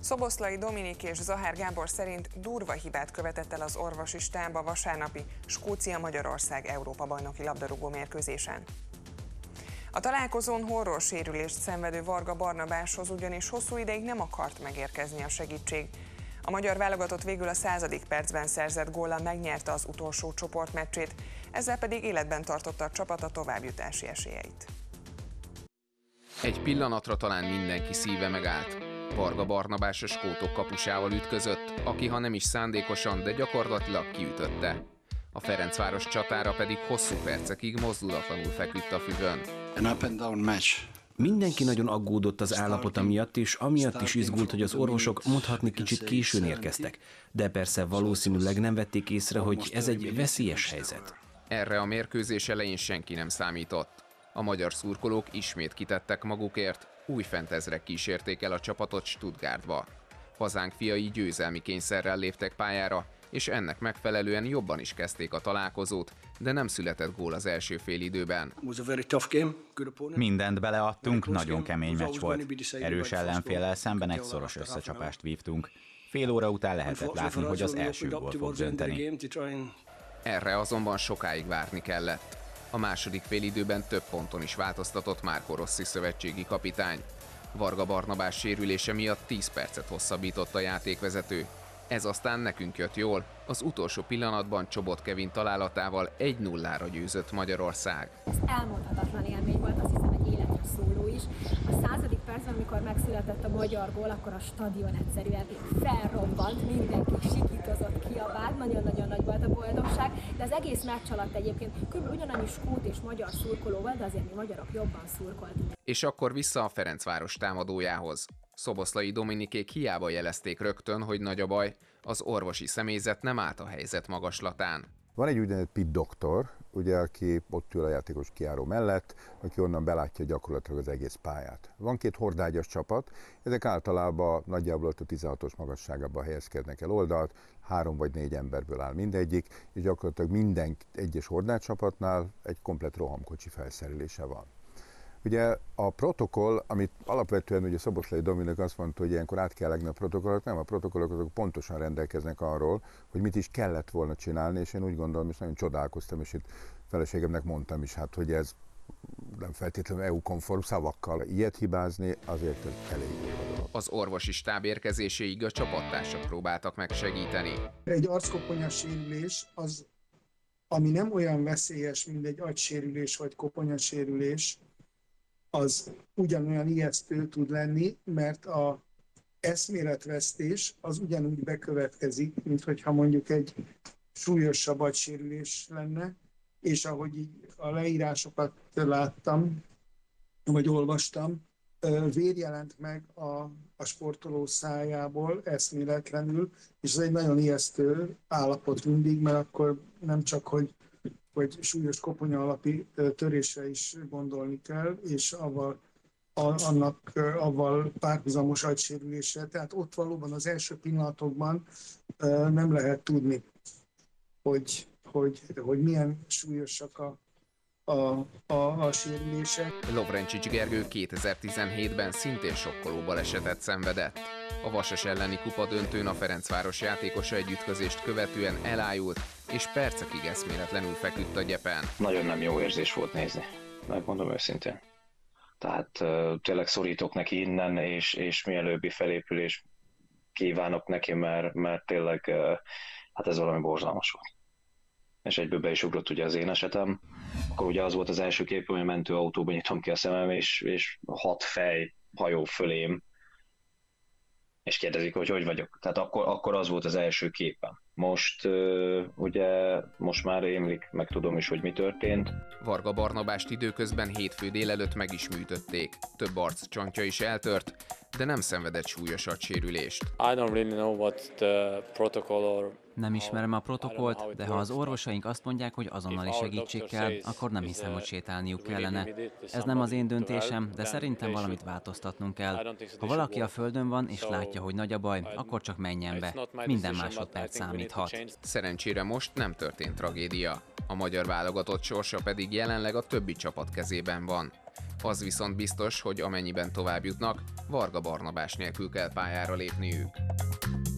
Szoboszlai Dominik és Zahár Gábor szerint durva hibát követett el az orvosi stáb a vasárnapi Skócia-Magyarország Európa-bajnoki labdarúgó mérkőzésen. A találkozón horror sérülést szenvedő Varga Barnabáshoz ugyanis hosszú ideig nem akart megérkezni a segítség. A magyar válogatott végül a 100. percben szerzett góllal megnyerte az utolsó csoportmeccsét, ezzel pedig életben tartotta a csapat a továbbjutási esélyeit. Egy pillanatra talán mindenki szíve megállt. Varga Barnabás a skótok kapusával ütközött, aki ha nem is szándékosan, de gyakorlatilag kiütötte. A Ferencváros csatára pedig hosszú percekig mozdulatlanul feküdt a füvön. An up and down match. Mindenki nagyon aggódott az állapota miatt, és amiatt is izgult, hogy az orvosok mondhatni kicsit későn érkeztek. De persze valószínűleg nem vették észre, hogy ez egy veszélyes helyzet. Erre a mérkőzés elején senki nem számított. A magyar szurkolók ismét kitettek magukért, újfent ezrek kísérték el a csapatot Stuttgartba. Hazánk fiai győzelmi kényszerrel léptek pályára, és ennek megfelelően jobban is kezdték a találkozót, de nem született gól az első félidőben. Mindent beleadtunk, nagyon kemény meccs volt. Erős ellenféllel szemben egy szoros összecsapást vívtunk. Fél óra után lehetett látni, hogy az első gól fog dönteni. Erre azonban sokáig várni kellett. A második félidőben több ponton is változtatott Marco Rossi szövetségi kapitány. Varga Barnabás sérülése miatt 10 percet hosszabbított a játékvezető. Ez aztán nekünk jött jól, az utolsó pillanatban Csobot Kevin találatával 1-0-ra győzött Magyarország. Ez elmondhatatlan élmény volt, azt hiszem egy életre szóló is. A 100. percben, amikor megszületett a magyar gól, akkor a stadion egyszerűen felrobbant, mindenki sikítozott, kiabált, nagyon-nagyon nagy volt a boldogság, de az egész meccs alatt egyébként kb. Ugyanannyi skót és magyar szurkoló volt, de azért mi magyarok jobban szurkoltunk. És akkor vissza a Ferencváros támadójához. Szoboszlai Dominikék hiába jelezték rögtön, hogy nagy a baj, az orvosi személyzet nem állt a helyzet magaslatán. Van egy úgynevezett pit doktor, ugye, aki ott ül a játékos kijáró mellett, aki onnan belátja gyakorlatilag az egész pályát. Van 2 hordágyas csapat, ezek általában nagyjából a 16-os magasságában helyezkednek el oldalt, 3 vagy 4 emberből áll mindegyik, és gyakorlatilag minden egyes hordágycsapatnál egy komplett rohamkocsi felszerelése van. Ugye a protokoll, amit alapvetően ugye Szoboszlai Dominik azt mondta, hogy ilyenkor át kell legni a protokollok, nem, a protokollok azok pontosan rendelkeznek arról, hogy mit is kellett volna csinálni, és én úgy gondolom, és nagyon csodálkoztam, és itt feleségemnek mondtam is, hát, hogy ez nem feltétlenül EU-konform szavakkal. Ilyet hibázni azért ez elég jó dolog. Az orvosi stáb érkezéséig a csapattársak próbáltak meg segíteni. Egy arckoponyas sérülés az, ami nem olyan veszélyes, mint egy agysérülés vagy koponyasérülés, az ugyanolyan ijesztő tud lenni, mert az eszméletvesztés az ugyanúgy bekövetkezik, mint hogyha mondjuk egy súlyosabb agysérülés lenne, és ahogy így a leírásokat láttam, vagy olvastam, vér jelent meg a sportoló szájából eszméletlenül, és ez egy nagyon ijesztő állapot mindig, mert akkor nem csak, hogy súlyos koponya alapi törésre is gondolni kell, és avval párhuzamos agysérülésre. Tehát ott valóban az első pillanatokban nem lehet tudni, hogy milyen súlyosak a sérülések. Lovrencsics Gergő 2017-ben szintén sokkoló balesetet szenvedett. A Vasas elleni kupa döntőn a Ferencváros játékosa egy ütközést követően elájult, és percekig eszméletlenül feküdt a gyepen. Nagyon nem jó érzés volt nézni, megmondom őszintén. Tehát tényleg szorítok neki innen, és mielőbbi felépülés kívánok neki, mert tényleg hát ez valami borzalmas volt. És egyből be is ugrott ugye az én esetem. Akkor ugye az volt az első kép, hogy a mentőautóban nyitom ki a szemem, és 6 fej hajó fölém, és kérdezik, hogy vagyok. Tehát akkor az volt az első képen. Most ugye, most már rémlik, meg tudom is, hogy mi történt. Varga Barnabást időközben hétfő délelőtt meg is műtötték. Több arccsontja is eltört, de nem szenvedett súlyos agysérülést. Nem ismerem a protokollt, de ha az orvosaink azt mondják, hogy azonnali segítség kell, akkor nem hiszem, hogy sétálniuk kellene. Ez nem az én döntésem, de szerintem valamit változtatnunk kell. Ha valaki a földön van és látja, hogy nagy a baj, akkor csak menjen be. Minden másodperc számíthat. Szerencsére most nem történt tragédia. A magyar válogatott sorsa pedig jelenleg a többi csapat kezében van. Az viszont biztos, hogy amennyiben tovább jutnak, Varga Barnabás nélkül kell pályára lépniük.